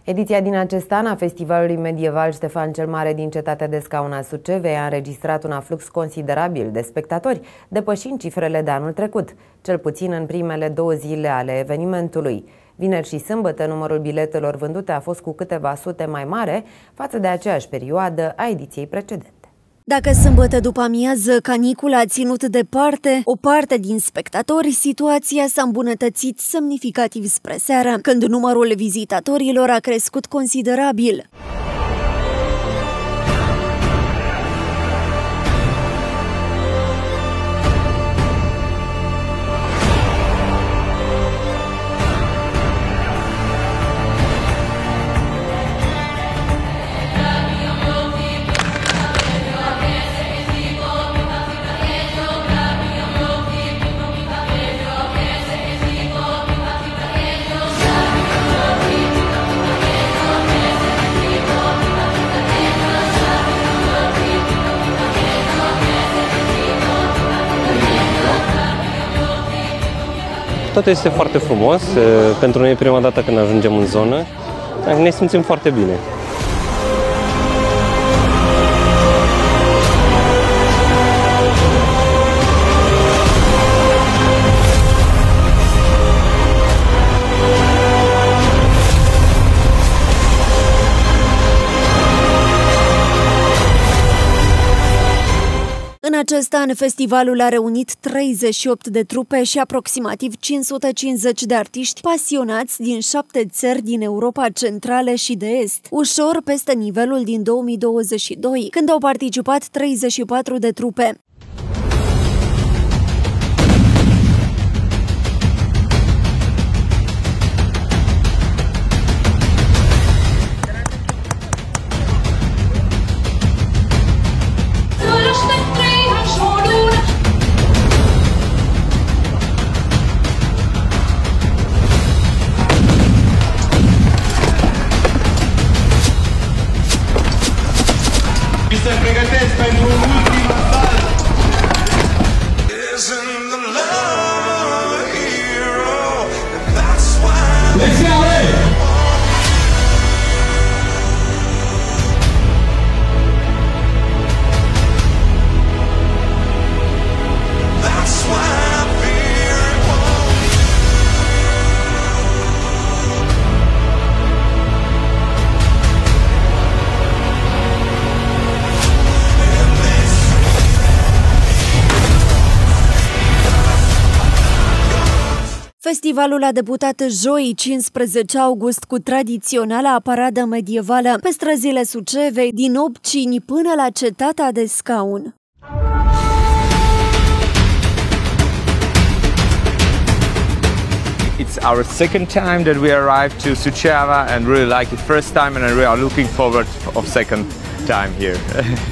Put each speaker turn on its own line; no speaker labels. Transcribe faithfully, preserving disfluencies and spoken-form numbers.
Ediția din acest an a Festivalului Medieval Ștefan cel Mare din Cetatea de Scaun a Sucevei a înregistrat un aflux considerabil de spectatori, depășind cifrele de anul trecut, cel puțin în primele două zile ale evenimentului. Vineri și sâmbătă, numărul biletelor vândute a fost cu câteva sute mai mare față de aceeași perioadă a ediției precedente.
Dacă sâmbătă după amiază canicula a ținut departe o parte din spectatori, situația s-a îmbunătățit semnificativ spre seară, când numărul vizitatorilor a crescut considerabil.
Totul este foarte frumos, pentru noi e prima dată când ajungem în zonă, ne simțim foarte bine.
În acest an, festivalul a reunit treizeci și opt de trupe și aproximativ cinci sute cincizeci de artiști pasionați din șapte țări din Europa Centrală și de Est, ușor peste nivelul din două mii douăzeci și doi, când au participat treizeci și patru de trupe.
Se pregătesc pentru ultima sală.
Festivalul a debutat joi, cincisprezece august, cu tradiționala paradă medievală pe străzile Sucevei, din Obcini până la Cetatea de Scaun.
It's our second time that we arrived to Suceava and really like it first time, and we are looking forward of second time here.